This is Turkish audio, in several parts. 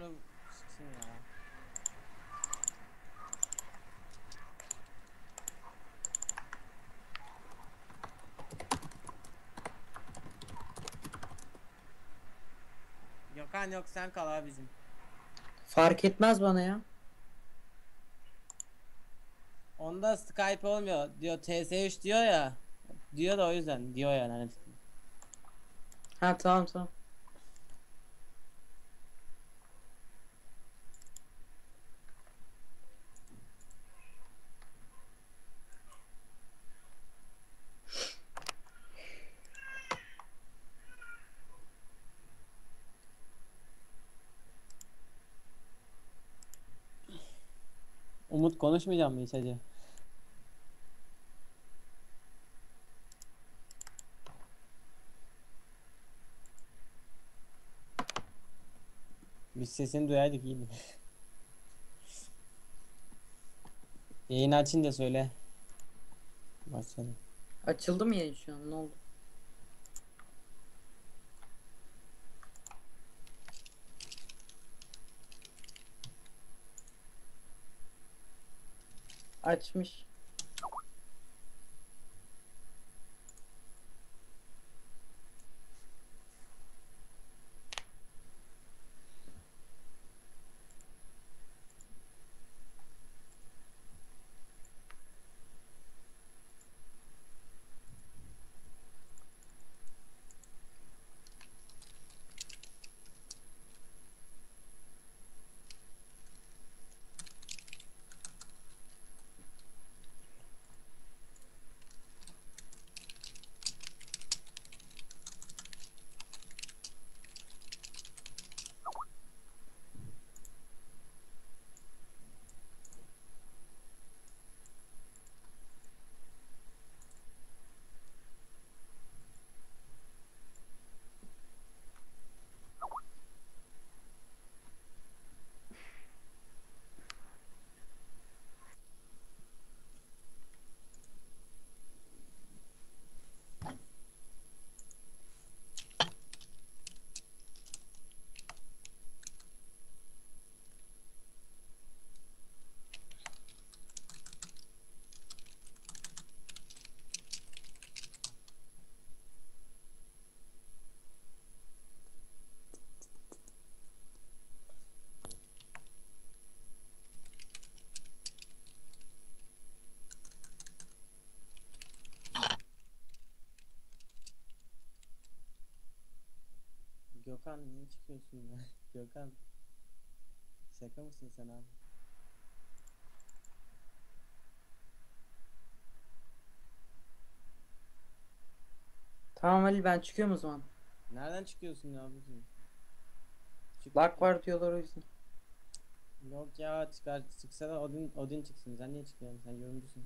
onu çıksın ya. Gökhan yok, sen kal abi bizim. Fark etmez bana ya. Onda Skype olmuyor diyor, TS3 diyor ya. Diyor da o yüzden diyor yani. Hani. Ha, tamam tamam. Umut konuşmayacağım mı hiç hacı? Biz sesini duyaydık iyiydi. Yayını açınca söyle. Başladı. Açıldı mı yayın şu an? Ne oldu? Açmış. Gökhan niye çıkıyorsun ya? Gökhan, şaka mısın sen abi? Tamam Ali, ben çıkıyorum o zaman. Nereden çıkıyorsun ya abicim? Çık Lag çık. var diyorlar o yüzden. Yok ya, çıkar çıksa da Odin çıksın. Sen niye çıkıyorsun? Sen yorumcusun.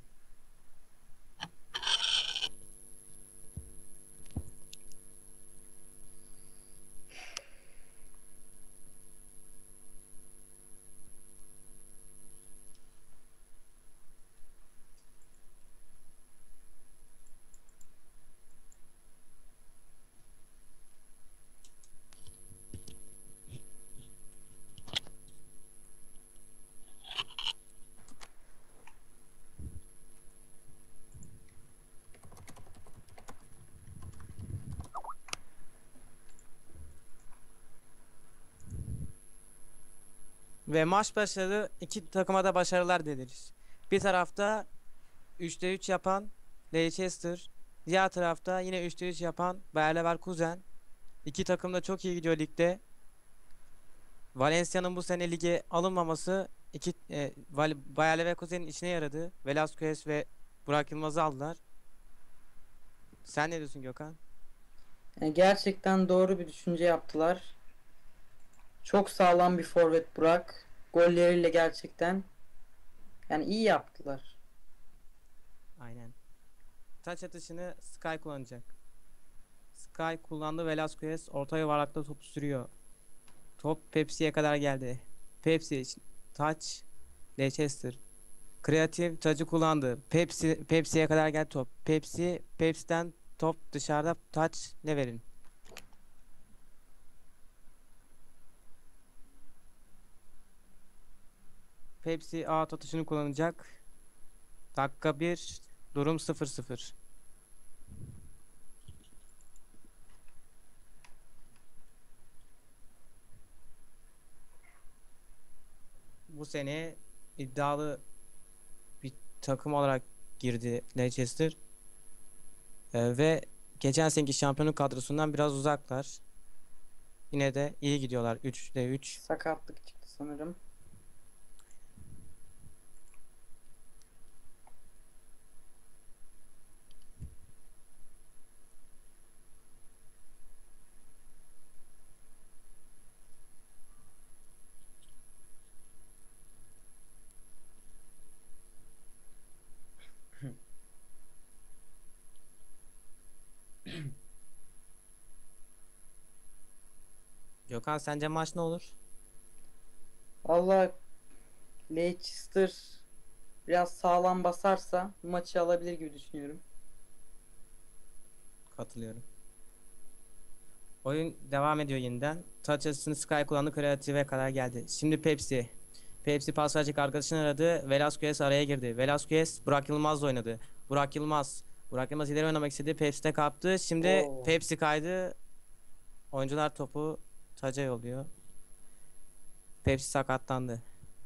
Ve maç başladı. İki takıma da başarılar dileriz. Bir tarafta 3'te 3 yapan Leicester. Diğer tarafta yine 3'te 3 yapan Bayer Leverkusen. İki takım da çok iyi gidiyor ligde. Valencia'nın bu sene lige alınmaması Bayer Leverkusen'in içine yaradı. Velasquez ve Burak Yılmaz'ı aldılar. Sen ne diyorsun Gökhan? Yani gerçekten doğru bir düşünce yaptılar. Çok sağlam bir forvet Burak. Golleriyle gerçekten. Yani iyi yaptılar. Aynen. Taç atışını Sky kullanacak. Sky kullandı. Velasquez orta yuvarlakta topu sürüyor. Top Pepsi'ye kadar geldi. Pepsi, taç, Leicester. Kreatif tacı kullandı. Pepsi'ye kadar geldi top. Pepsi'den top dışarıda, taç ne verin? Pepsi out atışını kullanacak. Dakika 1, durum 0-0. Bu sene iddialı bir takım olarak girdi Leicester. Ve geçen seneki şampiyonluk kadrosundan biraz uzaklar. Yine de iyi gidiyorlar. 3'te 3. Sakatlık çıktı sanırım. Gökhan, sence maç ne olur? Valla Leicester biraz sağlam basarsa bu maçı alabilir gibi düşünüyorum. Katılıyorum. Oyun devam ediyor yeniden. Touch assist'ını Sky kullandı. Kreative kadar geldi. Şimdi Pepsi. Pepsi pas verecek arkadaşını aradı. Velasquez araya girdi. Velasquez Burak Yılmaz'la oynadı. Burak Yılmaz. Burak Yılmaz ileri oynamak istedi. Pepsi'de kaptı. Şimdi Oo. Pepsi kaydı. Oyuncular topu taca yolluyor. Pepsi sakatlandı.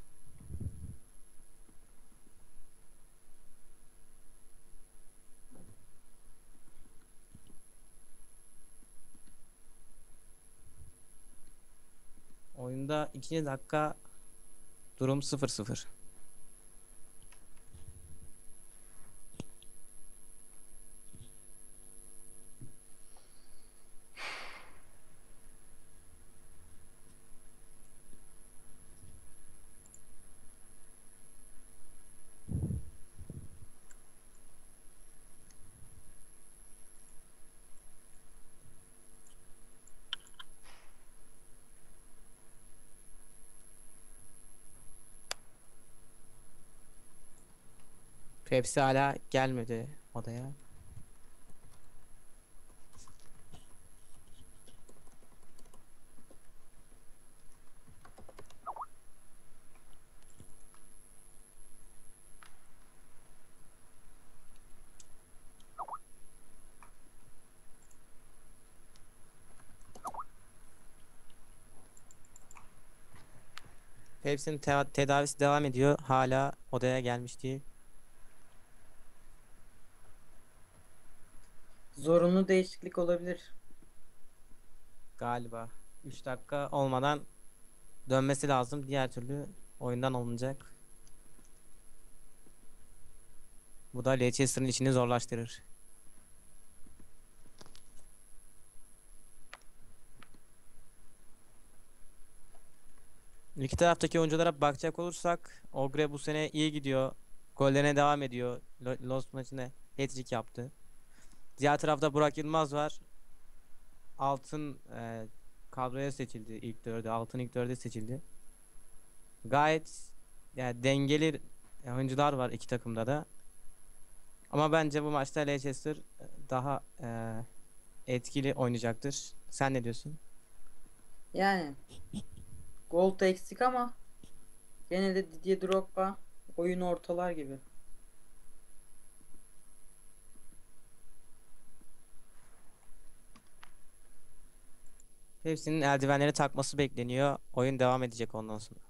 Oyunda ikinci dakika, durum 0-0. Pepsi hala gelmedi odaya. Pepsi'nin tedavisi devam ediyor. Hala odaya gelmiş değil. Zorunlu değişiklik olabilir. Galiba 3 dakika olmadan dönmesi lazım. Diğer türlü oyundan alınacak. Bu da Leicester'ın işini zorlaştırır. İki taraftaki oyunculara bakacak olursak Ogre bu sene iyi gidiyor. Gollerine devam ediyor. Lost maçında hat-trick yaptı. Diğer tarafta Burak Yılmaz var. Altın kadroya seçildi ilk dörde. Altın ilk dörde seçildi. Gayet yani dengeli oyuncular var iki takımda da. Ama bence bu maçta Leicester daha etkili oynayacaktır. Sen ne diyorsun? Yani gol da eksik ama gene de Didier Drogba oyunu ortalar gibi. Hepsinin eldivenleri takması bekleniyor. Oyun devam edecek ondan sonra.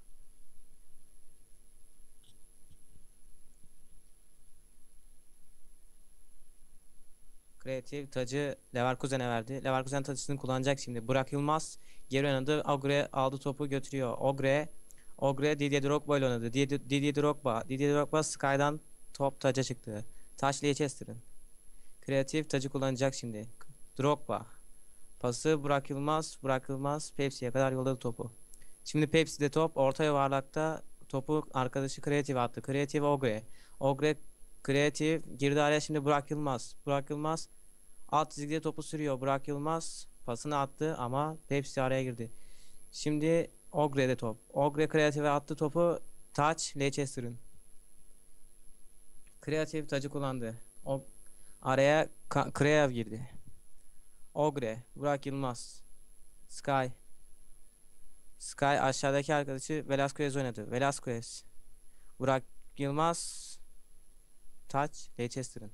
Kreatif tacı Leverkusen'e verdi. Leverkusen tacısını kullanacak şimdi. Burak Yılmaz geri oynadı. Ogre aldı, topu götürüyor. Ogre Didier Drogba ile oynadı. Didier Drogba Sky'dan top taca çıktı. Taç Leicester'ın. Kreatif tacı kullanacak şimdi. Drogba. Pası Burak Yılmaz Pepsi'ye kadar yolladı topu. Şimdi Pepsi'de top orta yuvarlakta, topu arkadaşı Kreatif attı. Kreatif Ogre Kreatif girdi araya, şimdi Burak Yılmaz alt çizgide topu sürüyor. Burak Yılmaz pasını attı ama Pepsi araya girdi. Şimdi Ogre'de top. Ogre Kreatif'e attı topu. Taç Leicester'ın. Kreatif tacı kullandı. Araya Kreav girdi. Ogre, Burak Yılmaz, Sky. Sky aşağıdaki arkadaşı Velasquez oynadı. Velasquez. Burak Yılmaz. Taç. Leicester'ın.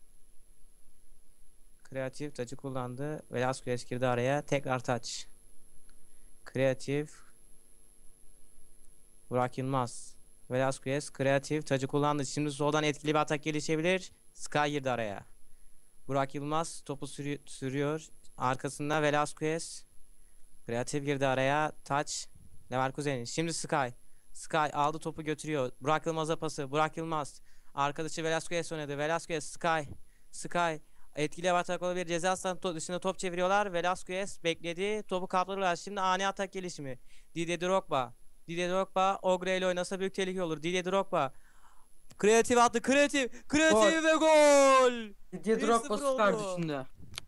Kreatif tacı kullandı. Velasquez girdi araya. Tekrar taç. Kreatif. Burak Yılmaz. Velasquez kreatif tacı kullandı. Şimdi soldan etkili bir atak gelişebilir. Sky girdi araya. Burak Yılmaz topu sürüyor. Arkasında Velasquez. Kreatif girdi araya. Taç. Leverkusen. Şimdi Sky. Sky aldı topu götürüyor. Burak Yılmaz'a pası. Burak Yılmaz. Arkadaşı Velasquez oynadı. Velasquez. Sky. Sky. Etkili atak olabilir. Ceza sahası dışında top çeviriyorlar. Velasquez bekledi. Topu kaptırırlar. Şimdi ani atak gelişimi. Didier Drogba. Didier Drogba Ogre ile oynasa büyük tehlike olur. Didier Drogba. Kreatif attı. Kreatif. Kreatif ve gol. Didier 1-0 Drogba süper oldu. düşündü.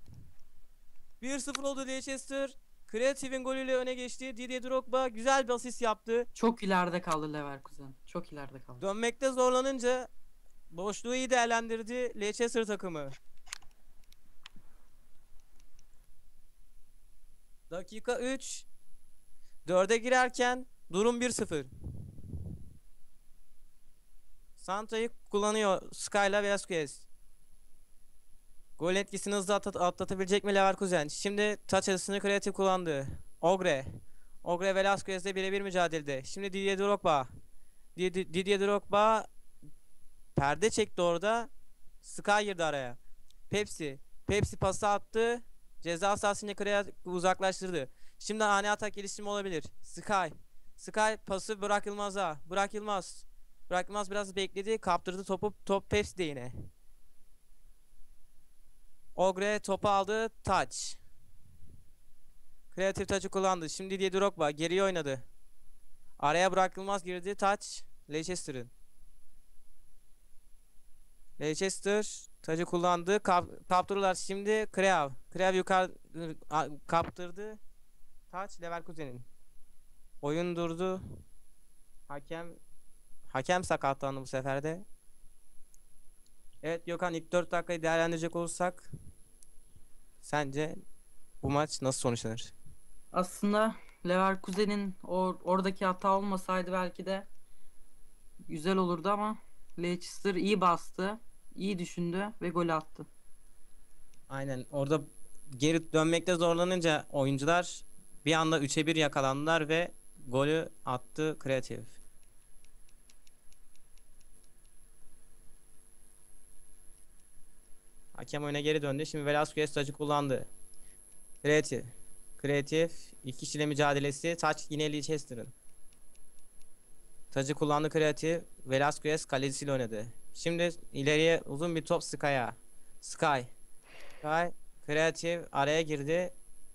1-0 oldu Leicester. Kreatif'in golüyle öne geçti. Didier Drogba güzel bir asist yaptı. Çok ileride kaldı Leverkusen. Çok ileride kaldı. Dönmekte zorlanınca boşluğu iyi değerlendirdi Leicester takımı. Dakika 3. 4'e girerken durum 1-0. Santa'yı kullanıyor Skyla Velasquez. Gol etkisini hızlı atlatabilecek mi Leverkusen? Şimdi taç açısını kreatif kullandı. Ogre. Ogre Velasquez'le birebir mücadelede. Şimdi Didier Drogba. Didier Drogba perde çekti orada. Sky girdi araya. Pepsi. Pepsi pası attı. Ceza sahasını kreatif uzaklaştırdı. Şimdi ani atak gelişimi olabilir. Sky. Sky pası Burak Yılmaz'a. Burak Yılmaz. Burak Yılmaz biraz bekledi. Kaptırdı topu. Top Pepsi'de yine. Ogre topu aldı. Taç. Kreatif taçı kullandı. Şimdi Didier Drogba geriye oynadı. Araya Burak Yılmaz girdi. Taç. Leicester'ın. Leicester tacı kullandı. Kaptırdılar şimdi. Kreav yukarı kaptırdı. Taç Leverkusen'in. Oyun durdu. Hakem sakatlandı bu sefer de. Evet Gökhan, ilk 4 dakikayı değerlendirecek olursak sence bu maç nasıl sonuçlanır? Aslında Leverkusen'in oradaki hata olmasaydı belki de güzel olurdu ama Leicester iyi bastı, iyi düşündü ve gol attı. Aynen, orada geri dönmekte zorlanınca oyuncular bir anda 3'e 1 yakalandılar ve golü attı Kreatif. Hakem oyuna geri döndü. Şimdi Velasquez tacı kullandı. Kreatif iki kişiyle mücadelesi. Taç yine Leicester'ın. Tacı kullandı Kreatif. Velasquez kalecisiyle oynadı. Şimdi ileriye uzun bir top Sky'a. Sky. Kreatif araya girdi.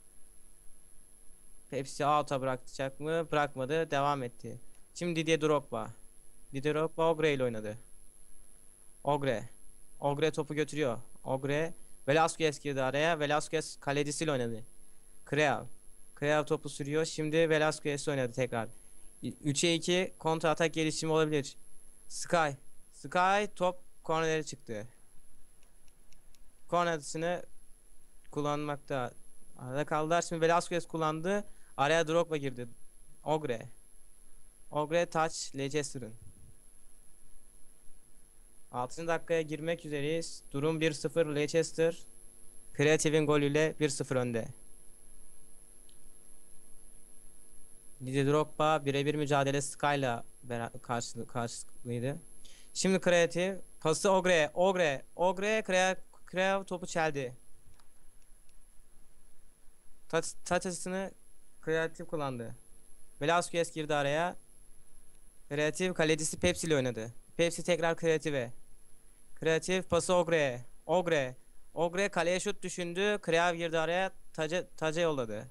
Pepsi out'a bırakacak mı? Bırakmadı. Devam etti. Şimdi Didier Drogba. Didier Drogba Ogre ile oynadı. Ogre topu götürüyor. Ogre. Velasquez girdi araya. Velasquez kalecisiyle oynadı. Kreav topu sürüyor. Şimdi Velasquez oynadı tekrar. 3'e 2 kontra atak gelişimi olabilir. Sky top kornere çıktı. Kornerisini kullanmakta arada kaldılar. Şimdi Velasquez kullandı. Araya Drogba girdi. Ogre touch Leicester'ın. 6. dakikaya girmek üzereyiz. Durum 1-0 Leicester. Kreatif'in golüyle 1-0 önde. Didier Drogba birebir mücadele Sky'la karşılığıydı. Şimdi Kreatif pası Ogre Kreav topu çeldi. Taç açısını Kreatif kullandı. Velasquez girdi araya. Kreatif kalecisi Pepsi ile oynadı. Pepsi tekrar Kreatif pası Ogre kaleye şut düşündü. Kreav girdi araya. Taca yolladı.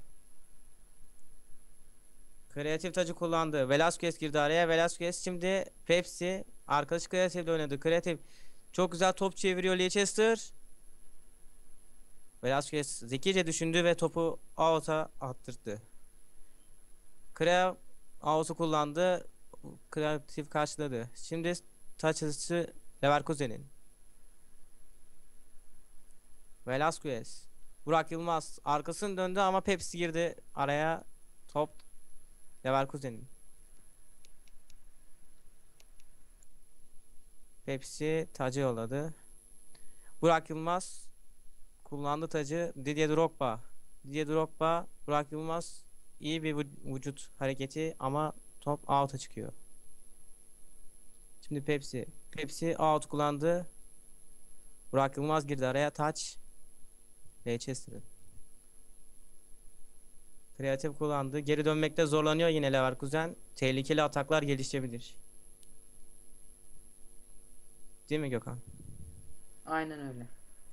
Kreatif tacı kullandı. Velasquez girdi araya. Velasquez şimdi Pepsi arkadaşı Kreatif'le oynadı. Kreatif çok güzel top çeviriyor Leicester. Velasquez zekice düşündü ve topu out'a attırdı. Kreav out'u kullandı. Kreatif karşıladı. Şimdi taç açısı Leverkusen'in. Velasquez. Burak Yılmaz arkasını döndü ama Pepsi girdi araya. Top Leverkusen'in. Pepsi tacı yolladı. Burak Yılmaz kullandı tacı. Didier Drogba. Didier Drogba, Burak Yılmaz iyi bir vücut hareketi ama top out'a çıkıyor. Şimdi Pepsi. Pepsi out kullandı. Burak Yılmaz girdi araya. Taç. Leicester. Kreatif kullandı. Geri dönmekte zorlanıyor yine Leverkusen. Tehlikeli ataklar gelişebilir. Değil mi Gökhan? Aynen öyle.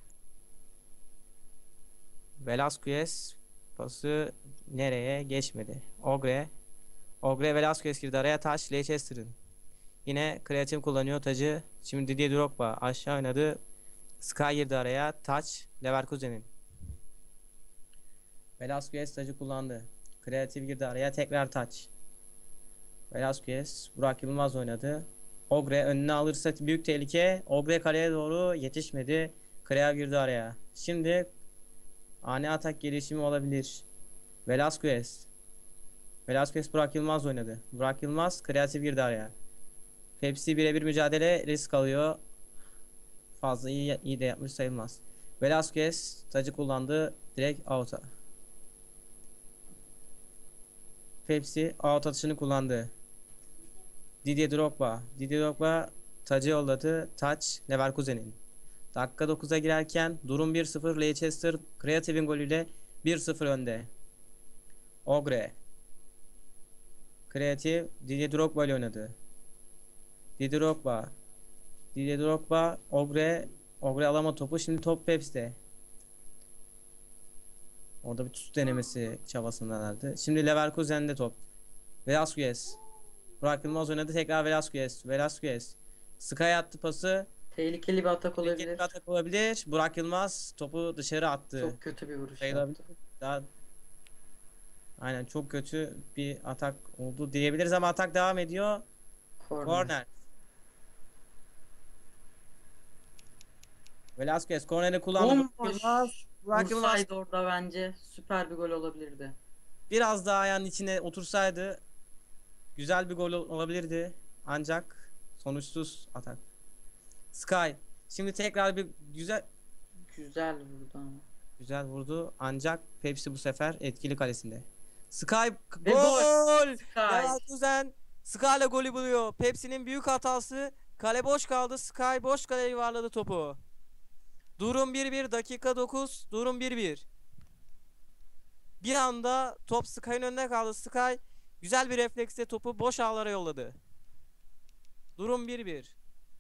Velasquez pası nereye geçmedi. Ogre. Ogre Velasquez girdi araya. Taç Leicester'ın. Yine kreatif kullanıyor tacı. Şimdi Didier Drogba aşağı oynadı. Sky girdi araya. Taç Leverkusen'in. Velasquez tacı kullandı. Kreatif girdi araya. Tekrar taç. Velasquez. Burak Yılmaz oynadı. Ogre önüne alırsa büyük tehlike. Ogre kaleye doğru yetişmedi. Kreav girdi araya. Şimdi ani atak gelişimi olabilir. Velasquez. Velasquez Burak Yılmaz oynadı. Burak Yılmaz kreatif girdi araya. Pepsi birebir mücadele risk alıyor. Fazla iyi de yapmış sayılmaz. Velasquez tacı kullandı. Direkt out'a. Pepsi out atışını kullandı. Didier Drogba. Didier Drogba tacı yolladı. Taç Leverkusen'in. Dakika 9'a girerken durum 1-0. Leicester Kreatif'in golüyle 1-0 önde. Ogre. Kreatif Didier Drogba ile oynadı. Didier Drogba. Didier Drogba. Ogre. Ogre alama topu. Şimdi top Pepsi'de. Orada bir tut denemesi çabasındalardı. Şimdi Leverkusen'de top. Velasquez. Burak Yılmaz oynadı. Tekrar Velasquez. Velasquez. Sky'a attı pası. Tehlikeli bir atak Tehlikeli olabilir. bir atak olabilir. Burak Yılmaz topu dışarı attı. Çok kötü bir vuruş Sayılabilir. yaptı. Daha aynen çok kötü bir atak oldu diyebiliriz ama atak devam ediyor. Korner. Corner. Velasquez corneri kullandı. Bomboş. Burak Yılmaz Vursaydı orada bence süper bir gol olabilirdi. biraz daha ayağının içine otursaydı güzel bir gol olabilirdi. Ancak sonuçsuz atak. Sky. Şimdi tekrar bir Güzel vurdu ama. güzel vurdu. Ancak Pepsi bu sefer etkili kalesinde. Sky Ve gol! Sky. Leverkusen Sky ile golü buluyor. Pepsi'nin büyük hatası. Kale boş kaldı. Sky boş kaleye yuvarladı topu. Durum 1-1. Dakika 9. Durum 1-1. Bir anda top Sky'ın önünde kaldı. Sky güzel bir refleksle topu boş ağlara yolladı. Durum 1-1.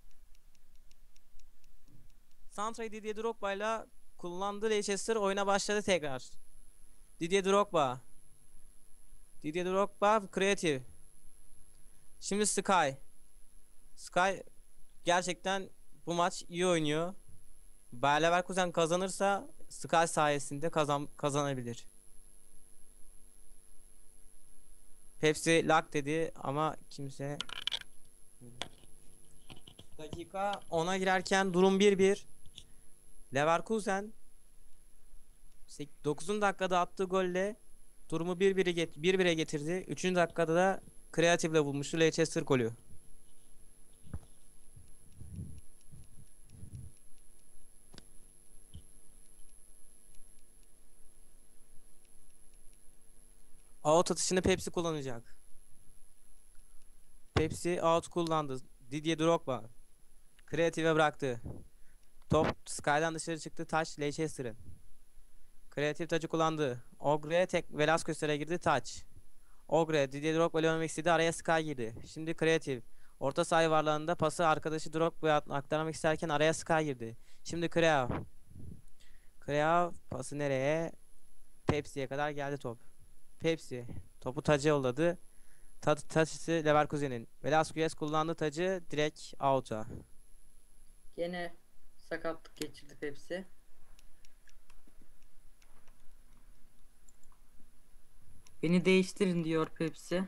Santra'yı Didier Drogba ile kullandı. Leicester oyuna başladı tekrar. Didier Drogba. Didier Drogba kreatif. Şimdi Sky. Sky gerçekten bu maç iyi oynuyor. Bayer Leverkusen kazanırsa Sky sayesinde kazanabilir. Pepsi lak dedi ama kimse. Dakika 10'a girerken durum 1-1. Leverkusen 9. dakikada attığı golle durumu 1-1'e getirdi. 3. dakikada da kreatifle bulmuştu Leicester golü. Out atışını Pepsi kullanacak. Pepsi out kullandı. Didier Drogba. Kreatife bıraktı. Top Sky'dan dışarı çıktı. Taç Leicester'ın. Kreatif tacı kullandı. Ogre tek Velasquez'e girdi taç. Ogre Didier Drogba ile oynamak istedi. Araya Sky girdi. Şimdi kreatif. Orta saha yuvarlağında pası arkadaşı Drogba'ya aktarmak isterken araya Sky girdi. Şimdi Kreav. Kreav pası nereye? Pepsi'ye kadar geldi top. Pepsi topu tacı yolladı. Taçısı Leverkusen'in. Velasquez kullandı tacı direkt out'a. Gene sakatlık geçirdi Pepsi. Beni değiştirin diyor Pepsi.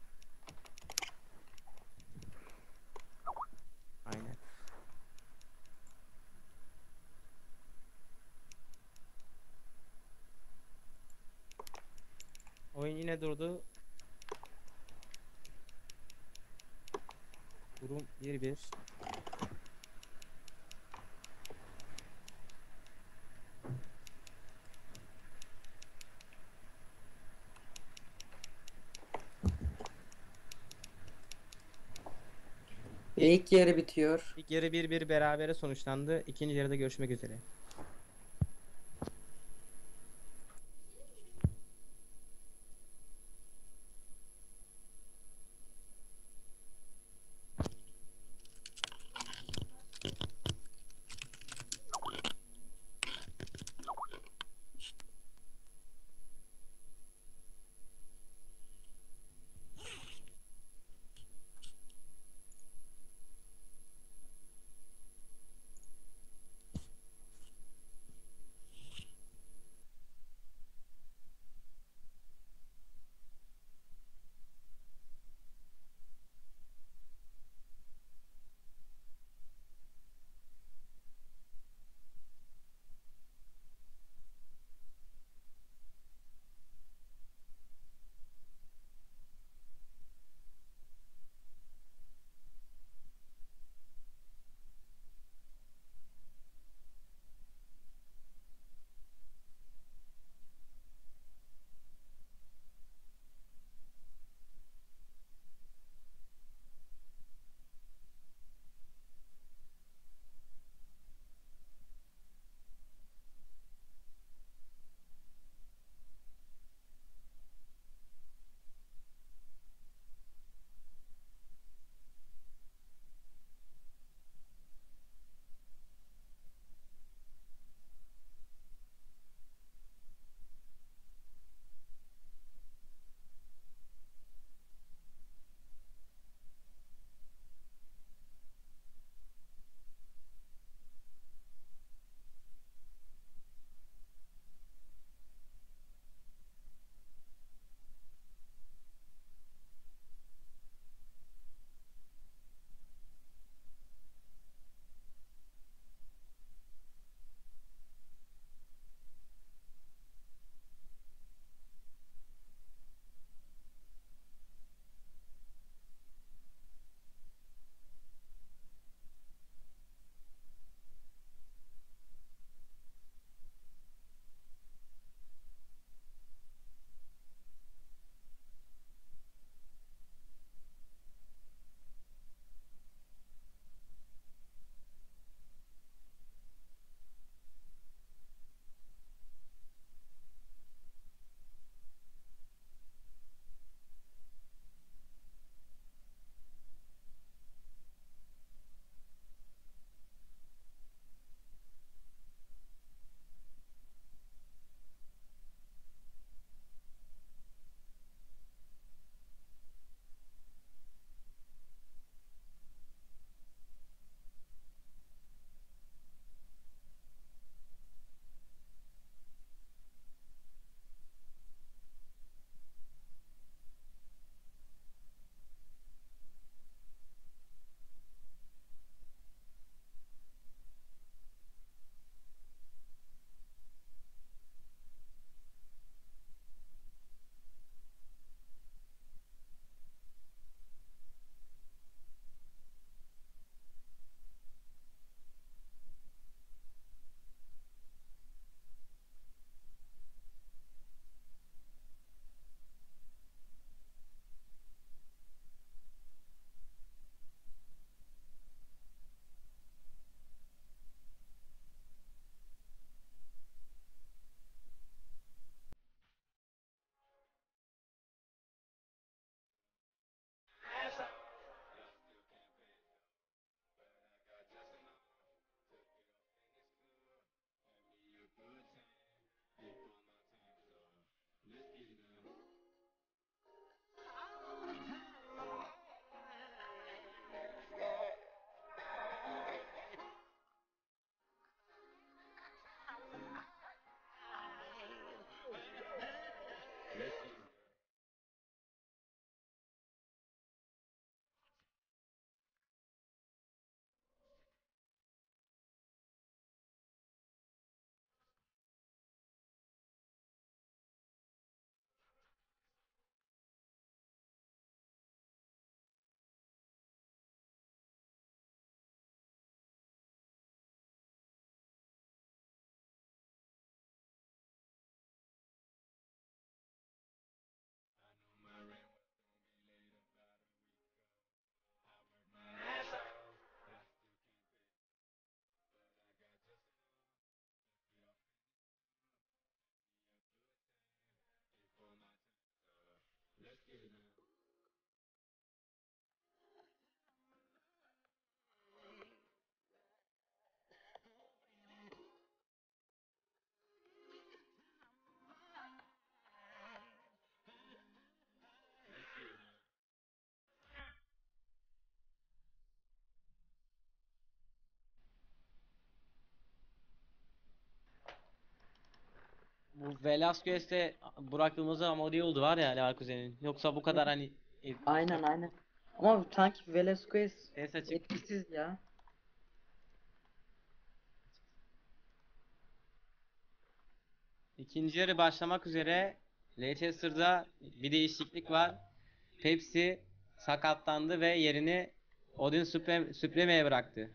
Aynen. Oyun yine durdu. Durum 1-1. İlk yarı bitiyor. İlk yarı 1-1 berabere sonuçlandı. İkinci yarıda görüşmek üzere. Bu Velasquez'te Burak Yılmaz'a ameliye oldu var ya Leverkusen'in. Yoksa bu kadar hani Aynen aynen. Ama sanki Velasquez ses açık. etkisiz ya. İkinci yarı başlamak üzere. Leicester'da bir değişiklik var. Pepsi sakatlandı ve yerini Odin Supreme'ye bıraktı.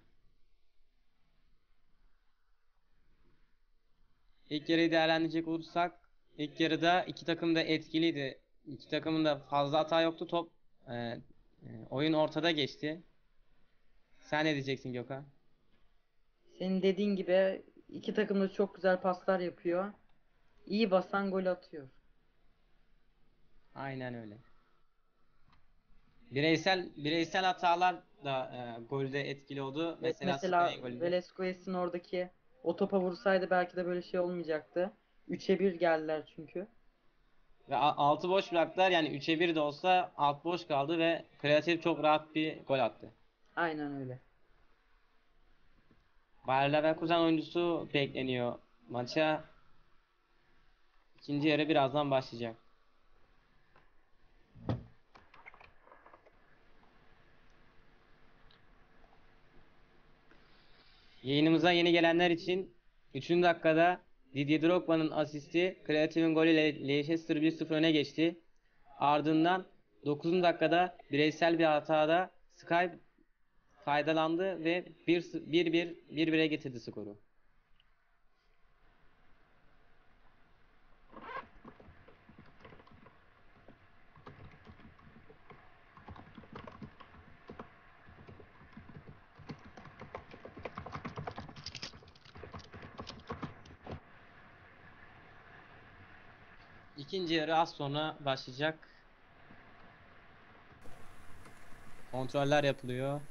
İlk yarıyı değerlendirecek olursak ilk yarıda iki takım da etkiliydi. İki takımın da fazla hata yoktu. Top oyun ortada geçti. Sen ne diyeceksin Gökhan? Senin dediğin gibi iki takım da çok güzel paslar yapıyor. İyi basan gol atıyor. Aynen öyle. Bireysel hatalar da golde etkili oldu. Evet, Mesela mesela Spain golünde. Velasquez'in oradaki o topa vursaydı belki de böyle şey olmayacaktı. 3'e 1 geldiler çünkü. Ve altı boş bıraktılar. Yani 3'e 1 de olsa alt boş kaldı ve Kreatif çok rahat bir gol attı. Aynen öyle. Bayer Leverkusen oyuncusu bekleniyor maça. İkinci yarı birazdan başlayacak. Yayınımıza yeni gelenler için 3. dakikada Didier Drogba'nın asisti Kreatif'in golüyle Leicester 1-0 öne geçti. Ardından 9. dakikada bireysel bir hatada Sky faydalandı ve 1-1'e getirdi skoru. İkinci yarı az sonra başlayacak. Kontroller yapılıyor.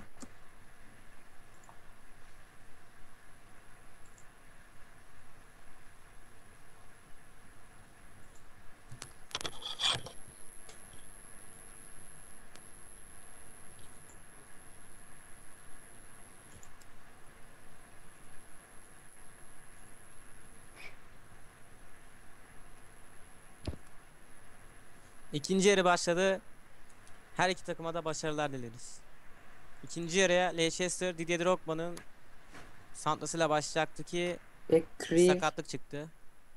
İkinci yarı başladı. Her iki takıma da başarılar dileriz. İkinci yarıya Leicester Didier Drogba'nın santrasıyla başlayacaktı ki Ve bir sakatlık çıktı.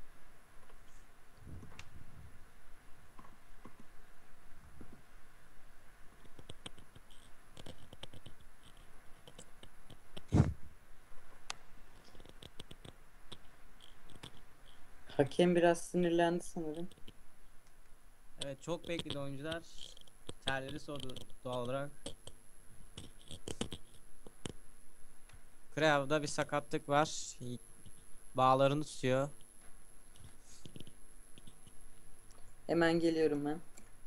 hakem biraz sinirlendi sanırım. Evet, çok bekledi oyuncular. Terleri sordu doğal olarak. Krev'da bir sakatlık var. Bağlarını tutuyor. Hemen geliyorum ben.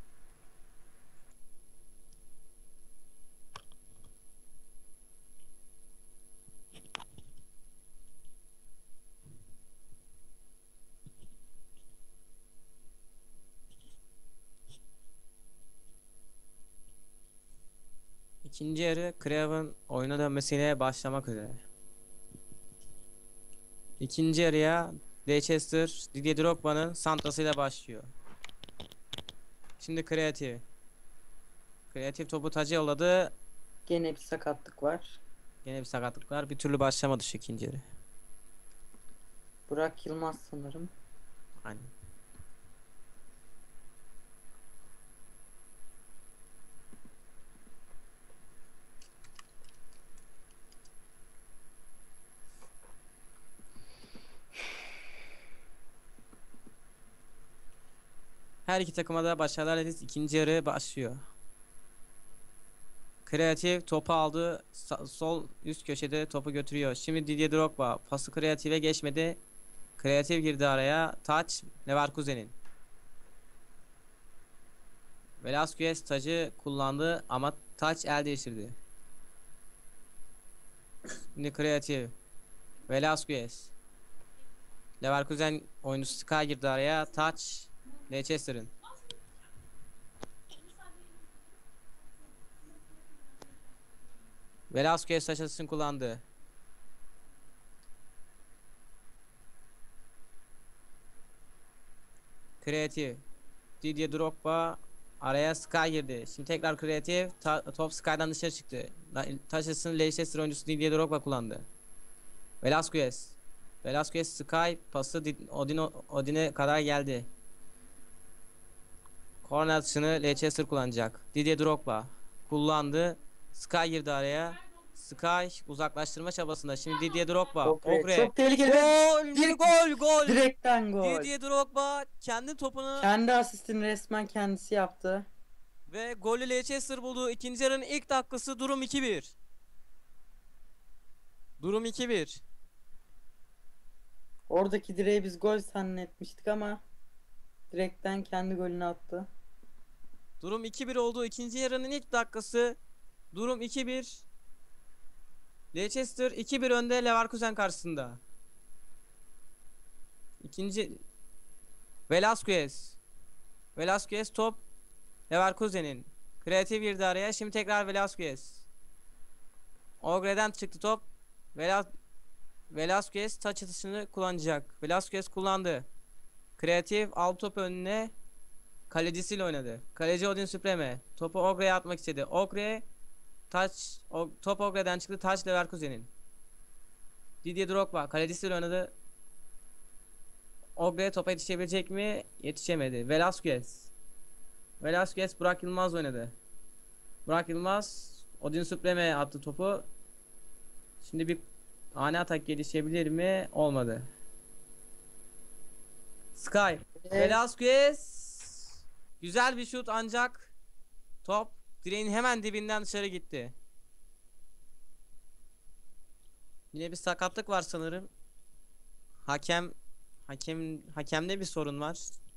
İkinci yarı Krev'in oyuna dönmesiyle başlamak üzere. İkinci yarıya Leicester Didier Drogba'nın santrasıyla başlıyor. Şimdi Kreatif topu taca yolladı. Gene bir sakatlık var. Gene bir sakatlık var. Bir türlü başlamadı şu ikinci yarı. Burak Yılmaz sanırım. Aynen. Her iki takıma da başarılar dileriz. İkinci yarı başlıyor. Kreatif topu aldı. Sol üst köşede topu götürüyor. Şimdi Didier Drogba pası Kreatif'e geçmedi. Kreatif girdi araya. Taç Leverkusen'in. Velasquez tacı kullandı ama taç el değiştirdi. Şimdi Kreatif. Velasquez. Leverkusen oyuncusu Sky girdi araya. Taç Leicester'ın. Velasquez taç atışını kullandı. Kreatif. Didier Drogba araya Sky girdi. Şimdi tekrar kreatif. Top Sky'dan dışarı çıktı. Taşısını Leicester oyuncusu Didier Drogba kullandı. Velasquez. Velasquez Sky pası Odin'e kadar geldi. Korner atışını Leicester kullanacak. Didier Drogba kullandı. Sky girdi araya. Sky uzaklaştırma çabasında. Şimdi Didier Drogba. Ogre. Çok tehlikeli. Gol! Bir- Gol! Direkten gol. Didier Drogba kendi topunu Kendi asistini resmen kendisi yaptı. ve golü Leicester buldu. İkinci yarının ilk dakikası, durum 2-1. Durum 2-1. Oradaki direği biz gol zannetmiştik ama direkten kendi golünü attı. Durum 2-1 oldu. İkinci yarının ilk dakikası. Durum 2-1. Leicester 2-1 önde Leverkusen karşısında. İkinci Velasquez. Velasquez top Leverkusen'in. Kreatif girdi araya. Şimdi tekrar Velasquez. Ogre'den çıktı top. Velasquez taç atışını kullanacak. Velasquez kullandı. Kreatif aldı topu önüne. Kalecisiyle oynadı. Kaleci Odin Supreme. Topu Ogre'ye atmak istedi. Ogre top Ogre'den çıktı. Taç Leverkusen'in. Didier Drogba kalecisiyle oynadı. Ogre topa yetişebilecek mi? Yetişemedi. Velasquez Burak Yılmaz oynadı. Burak Yılmaz Odin Supreme'ye attı topu. Şimdi bir ani atak gelişebilir mi? Olmadı. Sky. Velasquez güzel bir şut ancak top direğin hemen dibinden dışarı gitti. Yine bir sakatlık var sanırım. Hakemde bir sorun var.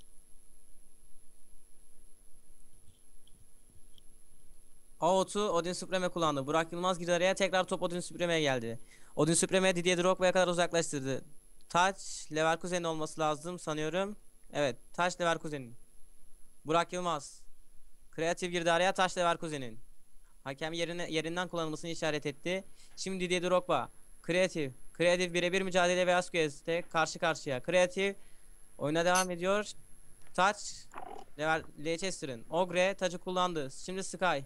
Out'u Odin Supreme kullandı. Burak Yılmaz girdi araya, tekrar top Odin Supreme'ye geldi. Odin Supreme Didier Drogba'ya kadar uzaklaştırdı. Taç Leverkusen'in olması lazım sanıyorum. Evet, taç Leverkusen'in. Burak Yılmaz kreatif girdi araya, taç Leverkusen'in. Hakem yerinden kullanılmasını işaret etti. Şimdi Didier Drogba kreatif birebir mücadele Velasquez'te karşı karşıya. Kreatif oyuna devam ediyor. Taç Leicester'ın. Ogre tacı kullandı. Şimdi Sky.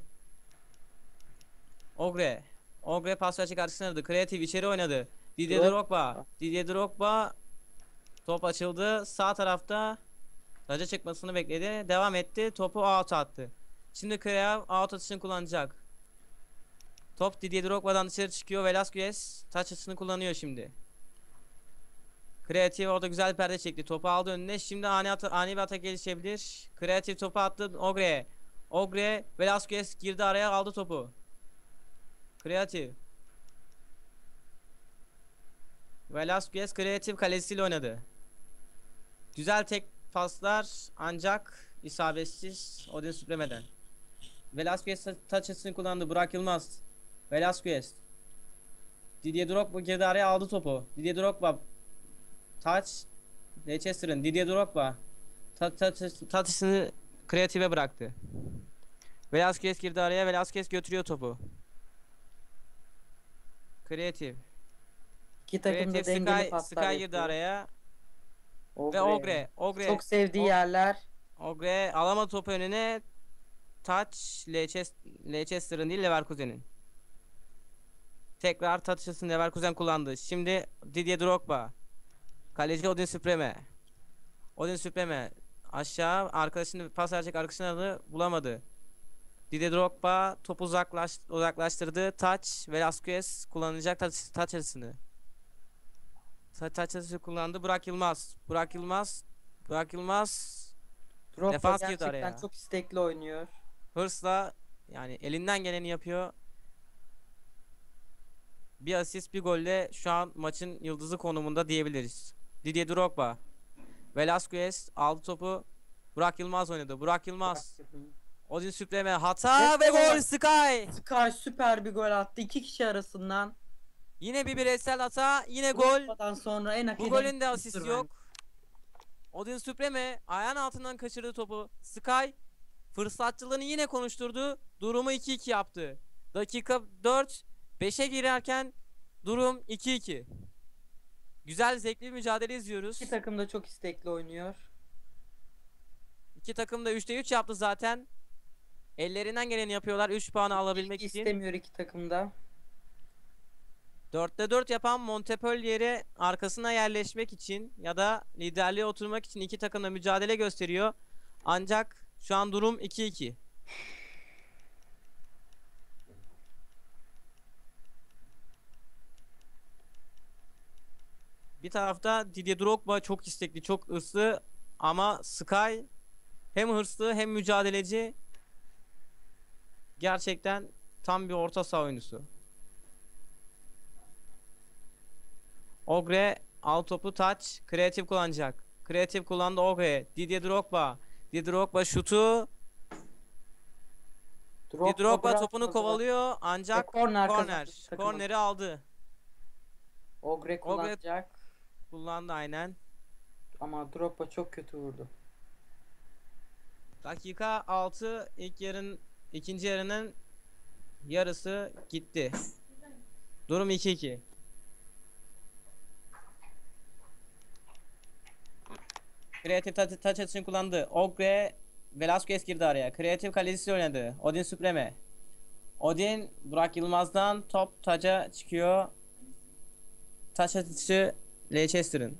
Ogre pas açık karşısına aradı. Kreatif içeri oynadı. Didier Drogba top açıldı. Sağ tarafta taca çıkmasını bekledi. Devam etti. Topu out attı. Şimdi Kreav out atışını kullanacak. Top Didier Drogba'dan dışarı çıkıyor. Velasquez taç açısını kullanıyor şimdi. Kreatif orada güzel bir perde çekti. Topu aldı önüne. Şimdi ani bir atak gelişebilir. Kreatif topu attı Ogre Velasquez girdi araya, aldı topu. Kreatif Velasquez kreatif kalesiyle oynadı. Güzel tek paslar ancak isabetsiz Odin Supreme'den. Velasquez taç açısını kullandı. Burak Yılmaz. Velasquez. Didier Drogba girdi araya, aldı topu. Didier Drogba. Taç. Leicester'ın. Didier Drogba. Taçını kreatife bıraktı. Velasquez girdi araya. Velasquez götürüyor topu. Kreatif. İki takım da dengeli paslar Sky girdi yapıyor. araya. Ve Ogre. Çok sevdiği yerler. Ogre alamadı topu önüne. Taç Leicester'ın değil Leverkusen'in. Tekrar taç açısını Leverkusen kullandı. Şimdi Didier Drogba. Kaleci Odin Supreme aşağı, arkadaşını pas verecek arkadaşını bulamadı. Didier Drogba topu uzaklaştırdı. Taç Velasquez kullanacak taç açısını. Taç açısı kullandı. Burak Yılmaz. Drogba Defans girdi gerçekten araya. çok istekli oynuyor. Hırsla, yani elinden geleni yapıyor. Bir asist bir golle şu an maçın yıldızı konumunda diyebiliriz. Didier Drogba. Velasquez aldı topu. Burak Yılmaz oynadı. Burak Yılmaz. Odin Supreme hata ve gol Sky. Sky süper bir gol attı. İki kişi arasından. Yine bir bireysel hata, yine gol. Drogba'dan sonra en hak Bu eden golün de ikincidir asisti bence. yok. Odin Supreme ayağın altından kaçırdı topu. Sky fırsatçılığını yine konuşturdu. Durumu 2-2 yaptı. Dakika 4, 5'e girerken durum 2-2. Güzel, zevkli bir mücadele izliyoruz. İki takım da çok istekli oynuyor. İki takım da 3'te 3 yaptı zaten. Ellerinden geleni yapıyorlar 3 puanı alabilmek için. İstemiyor iki takım da. 4'te 4 yapan Montpellier'e arkasına yerleşmek için ya da liderliğe oturmak için iki takım da mücadele gösteriyor. Ancak şu an durum 2-2. Bir tarafta Didier Drogba çok istekli, çok hırslı ama Sky hem hırslı hem mücadeleci. Gerçekten tam bir orta saha oyuncusu. Ogre alt topu touch kreatif kullanacak. Kreatif kullandı Ogre. Didier Drogba. Didier Drogba şutu. Didier Drogba biraz topunu fazla. kovalıyor ancak Korner korner. kazandı takımın. Korneri aldı. Ogre kullanacak Kullandı aynen. ama Drogba çok kötü vurdu. Dakika 6 ikinci yarının yarısı gitti. Durum 2-2. Kreatif taç atışını kullandı. Ogre Velasquez girdi araya. Kreatif kalecisi oynadı. Odin Supreme. Odin Burak Yılmaz'dan top taca çıkıyor. Taç atışı Leicester'ın.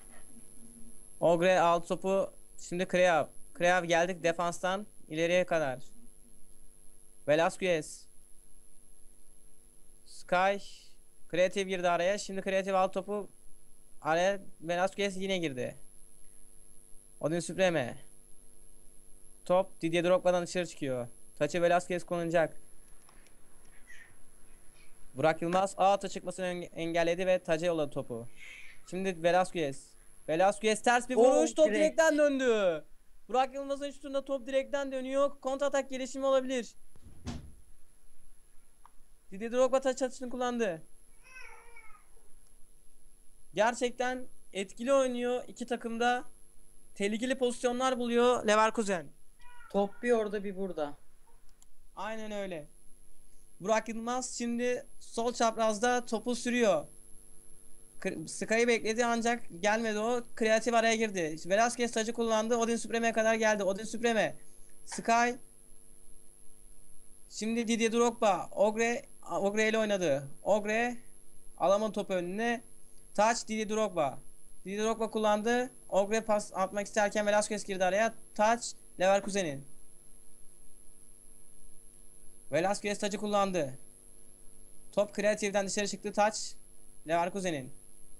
Ogre alt topu şimdi Kreav. Kreav geldik defanstan ileriye kadar. Velasquez. Sky. Kreatif girdi araya. Şimdi kreatif alt topu araya Velasquez yine girdi. Odin Supreme. Top Didier Drogba'dan dışarı çıkıyor. Taçı Velasquez kullanacak. Burak Yılmaz A ata çıkmasını engelledi ve taca yolladı topu. Şimdi Velasquez. Velasquez ters bir vuruş. Top direkt. direkten döndü. Burak Yılmaz'ın şutunda top direkten dönüyor. Kontratak gelişimi olabilir. Didier Drogba taç atışını kullandı. Gerçekten etkili oynuyor iki takımda. Tehlikeli pozisyonlar buluyor Leverkusen. Top bir orada bir burada. Aynen öyle. Burak Yılmaz şimdi sol çaprazda topu sürüyor. Sky'ı bekledi ancak gelmedi o. Kreatif araya girdi. Velasquez tacı kullandı. Odin Supreme'ye kadar geldi. Odin Supreme. Sky. Şimdi Didier Drogba. Ogre ile oynadı. Ogre alamadı topu önüne. Touch Didier Drogba. Didier Drogba kullandı. Ogre pas atmak isterken Velasquez girdi araya. Touch Leverkusen'in. Velasquez tacı kullandı. Top kreatiften dışarı çıktı. Touch Leverkusen'in.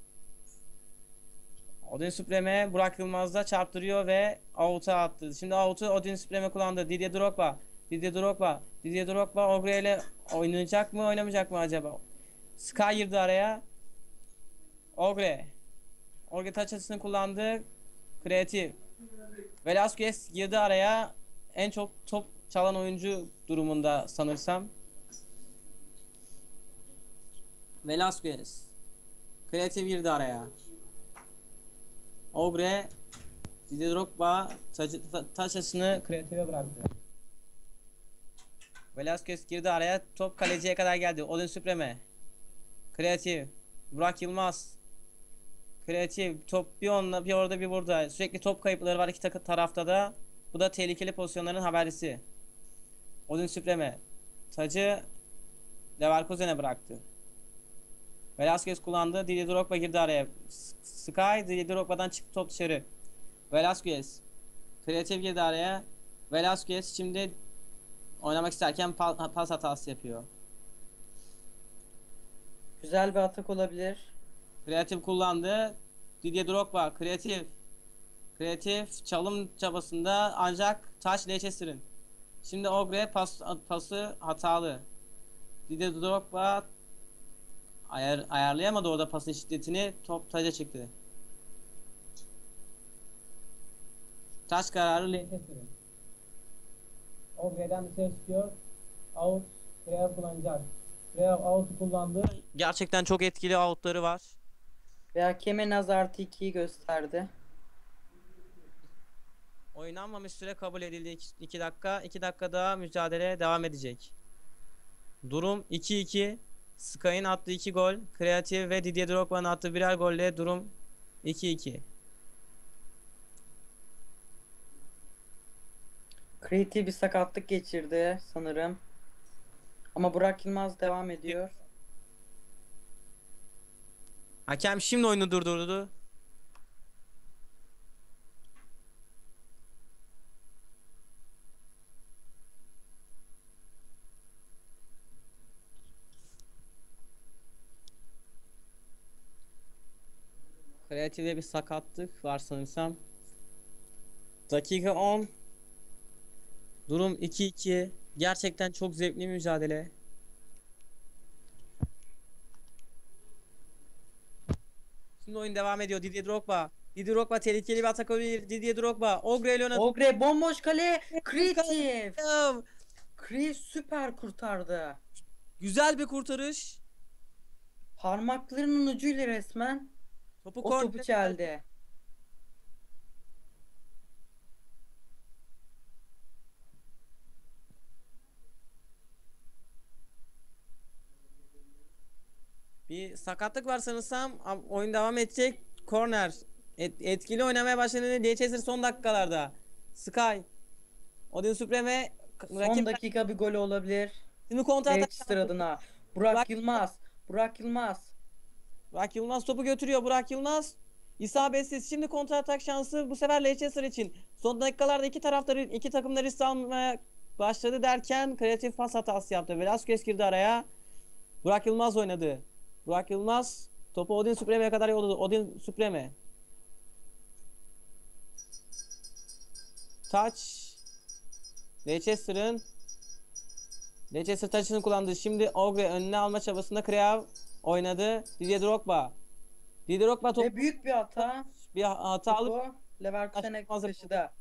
Odin Supreme Burak Yılmaz'da çarptırıyor ve out'a attı. Şimdi out'u Odin Supreme kullandı. Didier Drogba. Didier Drogba. Didier Drogba Ogre ile oynayacak mı oynamayacak mı acaba? Sky girdi araya. Ogre. Ogre taç açısını kullandı. Kreatif. Velasquez girdi araya. En çok top çalan oyuncu durumunda sanırsam. Velasquez. Kreatif girdi araya. Ogre Didier Drogba taç açısını kreatife bıraktı. Velasquez girdi araya. Top kaleciye kadar geldi. Odin Supreme. Kreatif. Burak Yılmaz. Kreatif. Top bir onunla bir orada bir burada. Sürekli top kayıpları var iki tarafta da. Bu da tehlikeli pozisyonların habercisi. Odin Supreme. Tacı Leverkusen'e bıraktı. Velasquez kullandı. Didier Drogba girdi araya. Sky Didier Drogba'dan çıktı top dışarı. Velasquez. Kreatif girdi araya. Velasquez şimdi oynamak isterken pas hatası yapıyor. Güzel bir atak olabilir. Kreatif kullandı. Didier Drogba kreatif. Kreatif çalım çabasında ancak taç Leicester'ın. Şimdi Ogre pası hatalı. Didier Drogba ayarlayamadı orada pasın şiddetini. Top taca çıktı. Taç kararı Leicester'ın. Ogre'den dışarı çıkıyor. Out. Kreatif kullanacak. Kreatif out'u kullandı. Gerçekten çok etkili out'ları var. Ve hakeme Naz artı 2'yi gösterdi. Oynanmamış süre kabul edildi 2 dakika. 2 dakika daha mücadele devam edecek. Durum 2-2. Sky'ın attığı 2 gol. Kreatif ve Didier Drogba'nın attığı birer golle durum 2-2. Creative bir sakatlık geçirdi sanırım. Ama Burak Yılmaz devam ediyor. Hakem şimdi oyunu durdurdu. Kreatif'te bir sakatlık var sanırsam. Dakika 10. Durum 2-2. Gerçekten çok zevkli bir mücadele. Şimdi oyun devam ediyor. Didier Drogba. Didier Drogba tehlikeli bir atak olabilir. Didier Drogba. Ogre ile oynadı. Ogre bomboş kale. Creative. Creative süper kurtardı. Güzel bir kurtarış. Parmaklarının ucuyla resmen Topu o topu çeldi. Bir sakatlık var sanırsam. Oyun devam edecek. Corner. Etkili oynamaya başladı. Leicester son dakikalarda. Sky. Odin Supreme. Son dakika bir gol olabilir. Şimdi kontra atak. Leicester adına. Burak Yılmaz. Burak Yılmaz. Burak Yılmaz topu götürüyor. Burak Yılmaz. İsabetsiz. Şimdi kontra atak şansı bu sefer Leicester için. Son dakikalarda iki takım da risk almaya başladı derken kreatif pas hatası yaptı. Velasquez girdi araya. Burak Yılmaz oynadı. Burak Yılmaz topu Odin Supreme'ye kadar yolladı. Odin Supreme. Touch. Leicester touch'ını kullandı. Şimdi Ogre önüne alma çabasında Kreav oynadı. Didier Drogba. Didier Drogba Ve büyük bir hata. bir hata alıp Topu Leverkusen'e taşıdı.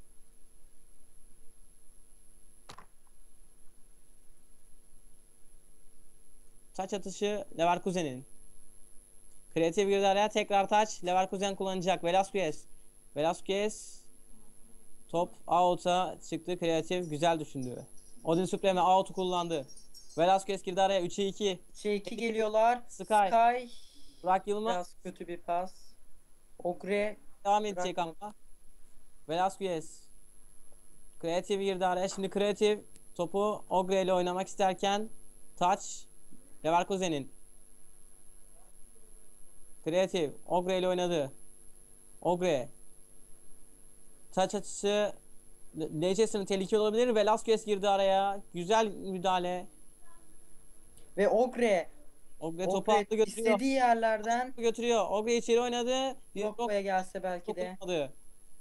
taç atışı Leverkusen'in. Kreatif girdi araya, tekrar taç. Leverkusen kullanacak. Velasquez. Top out'a çıktı. Kreatif güzel düşündü. Odin Supreme out'u kullandı. Velasquez girdi araya, 3'e 2. 2 geliyorlar. Sky. Burak Yılmaz Biraz kötü bir pas. Ogre devam edecek ama. Velasquez. Kreatif girdi araya. Şimdi Kreatif topu Ogre ile oynamak isterken taç Leverkusen'in. Kreatif Ogre ile oynadı. Ogre. Taç atışı Leicester'ın tehlikeli olabilir. Velasquez girdi araya. Güzel müdahale. ve Ogre Topu attı götürüyor. istediği yerlerden Götürüyor. Ogre içeri oynadı. Drogba'ya gelse belki de. Dokunmadı.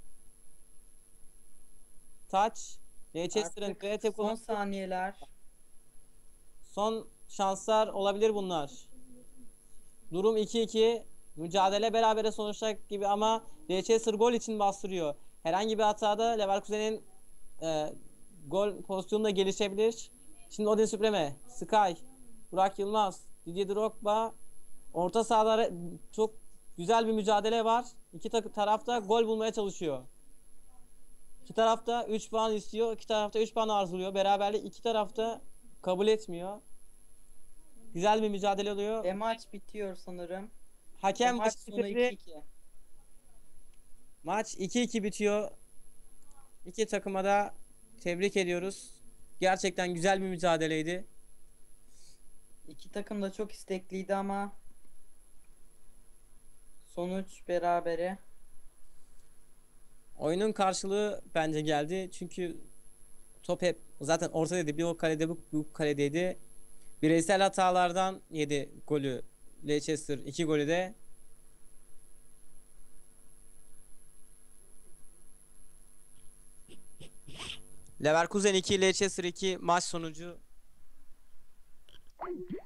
Taç. Leicester'ın Artık kreatif son saniyeler. son şanslar olabilir bunlar. Durum 2-2. Mücadele berabere sonuçlanacak gibi ama Leicester gol için bastırıyor. Herhangi bir hatada Leverkusen'in gol pozisyonu da gelişebilir. Şimdi Odin Supreme, Sky, Burak Yılmaz, Didier Drogba. Orta sahada çok güzel bir mücadele var. İki tarafta gol bulmaya çalışıyor. İki tarafta 3 puan istiyor. İki tarafta 3 puan arzuluyor. Beraberlik iki tarafta kabul etmiyor. Güzel bir mücadele oluyor. Ve maç bitiyor sanırım. Hakem Maç sonu 2-2. Maç 2-2 bitiyor. İki takıma da tebrik ediyoruz. Gerçekten güzel bir mücadeleydi. İki takım da çok istekliydi ama sonuç berabere. Oyunun karşılığı bence geldi. Çünkü top hep zaten ortadaydı. Bir o kalede bu kaledeydi. Bireysel hatalardan yedi golü Leicester, 2 golü de. Leverkusen 2, Leicester 2 maç sonucu.